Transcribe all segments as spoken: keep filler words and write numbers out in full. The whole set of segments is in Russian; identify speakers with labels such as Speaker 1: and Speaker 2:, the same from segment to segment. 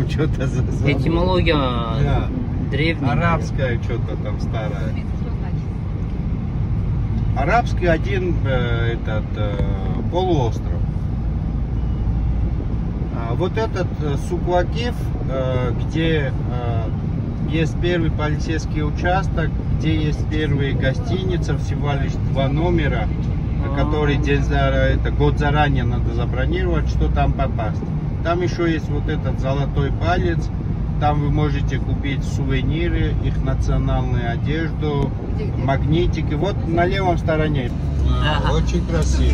Speaker 1: там что-то за...
Speaker 2: Этимология
Speaker 1: да.
Speaker 2: древняя.
Speaker 1: Арабская что-то там старая. Арабский один э, этот э, полуостров. А вот этот э, Суквакив, э, где э, есть первый полицейский участок, где есть первые гостиницы, всего лишь два номера, на которые день, это, год заранее надо забронировать, что там попасть. Там еще есть вот этот золотой палец, там вы можете купить сувениры, их национальную одежду, магнитики. Вот на левом стороне.
Speaker 2: Ага.
Speaker 1: Очень красиво.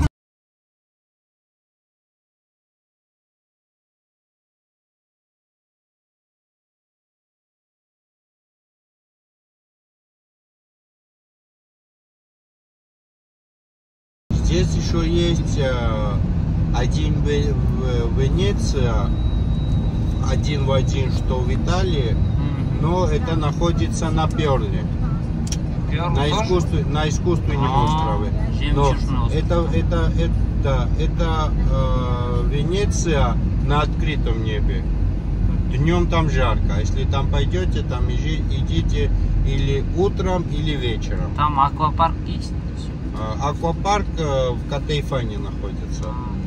Speaker 1: Здесь еще есть э, один в, в Венеция, один в один, что в Италии, mm-hmm. но это находится на Перле, на, искусстве, на искусственном а, острове. Но это, это, это, это э, Венеция на открытом небе. Днем там жарко. Если там пойдете, там идите или утром, или вечером.
Speaker 2: Там аквапарк есть?
Speaker 1: Аквапарк в Катейфане находится.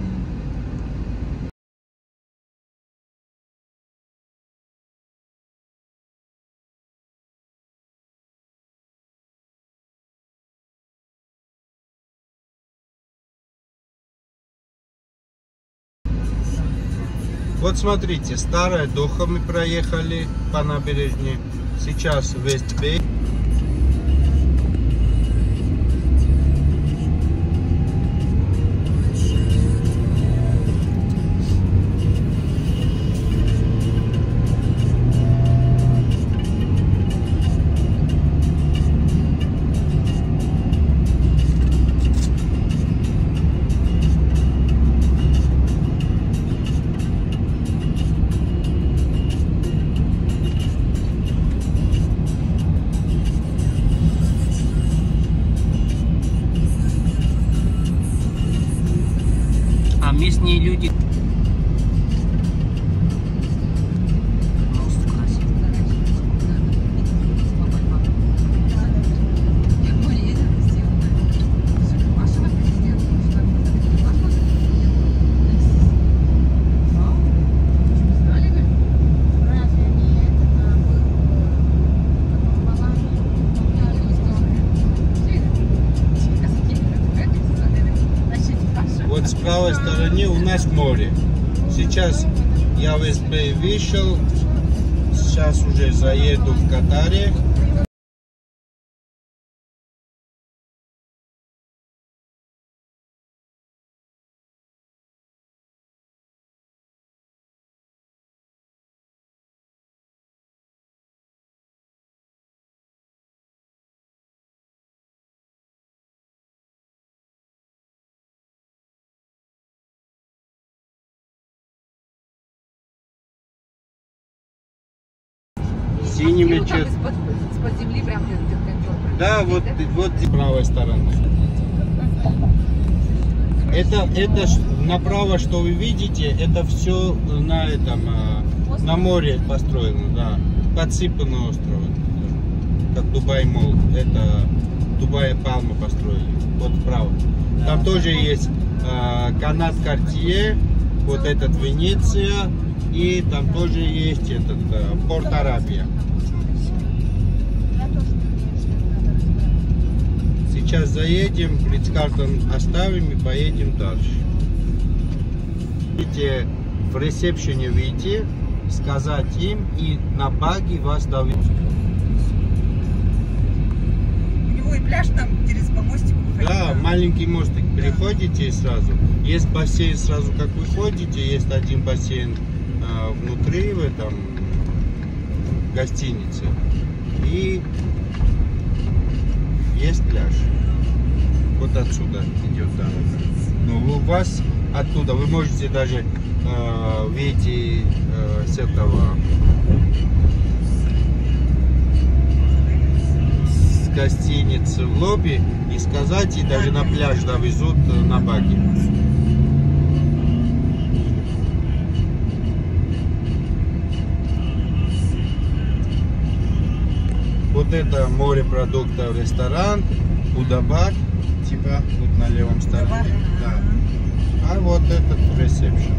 Speaker 1: Вот смотрите, старая Доха мы проехали по набережной. Сейчас Вестбей.
Speaker 2: Местные люди.
Speaker 1: Вот с правой стороны у нас море. Сейчас я в Вестбей вышел, сейчас уже заеду в Катаре. Синий мечет.
Speaker 3: Из-под земли прям
Speaker 1: да, вот, вот с правой стороны. Это, это направо, что вы видите, это все на этом, на море построено, да. Подсыпано остров. Как Дубай Молл. Это Дубай Палма построили. Вот справа. Там тоже есть э, канат Картье, вот этот Венеция, и там тоже есть этот э, Порт Арабия. Сейчас заедем, Ридс-Картон оставим и поедем дальше. Видите, в ресепшене выйти, сказать им, и на баги вас доведут.
Speaker 3: У него и пляж там через по мостику.
Speaker 1: Да, маленький мостик, переходите и сразу. Есть бассейн сразу, как вы ходите, есть один бассейн э, внутри, в этом гостинице. И есть пляж. Вот отсюда идет дорога. Но у вас оттуда вы можете даже э, выйти э, с этого с гостиницы в лобби и сказать, и даже на пляж довезут на баги. это морепродуктов ресторан, Удабар, типа вот на левом стороне.
Speaker 3: Удабар,
Speaker 1: Да.
Speaker 3: ага.
Speaker 1: А вот этот ресепшн.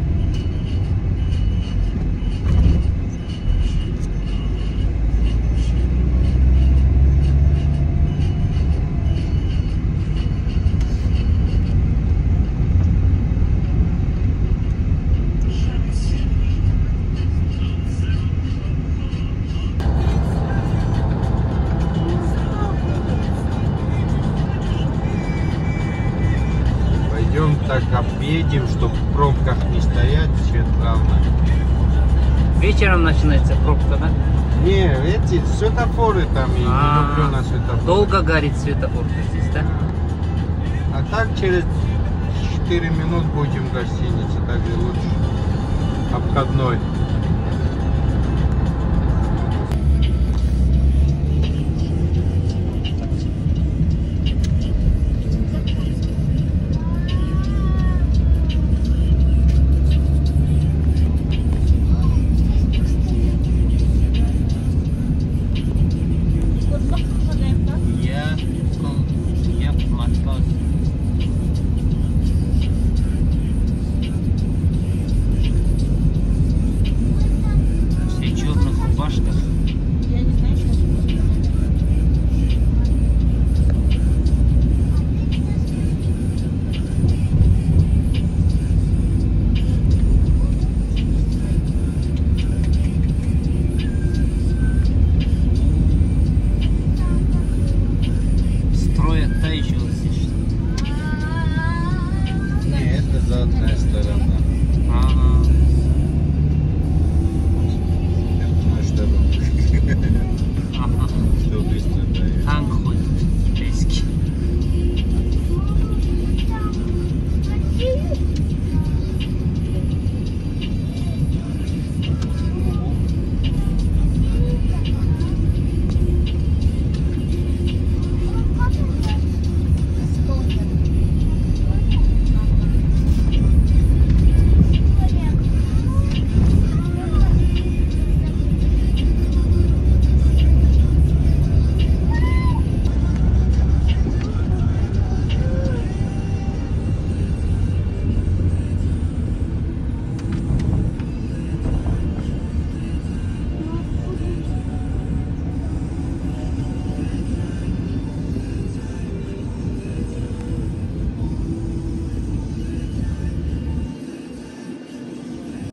Speaker 1: Пойдем так объедем, чтобы в пробках не стоять, Светлана.
Speaker 2: Вечером начинается пробка, да?
Speaker 1: Не, эти светофоры там, я не
Speaker 2: А,
Speaker 1: люблю на светофоре.
Speaker 2: Долго горит светофор здесь, да?
Speaker 1: А так через четыре минут будем в гостинице, так же лучше. Обходной.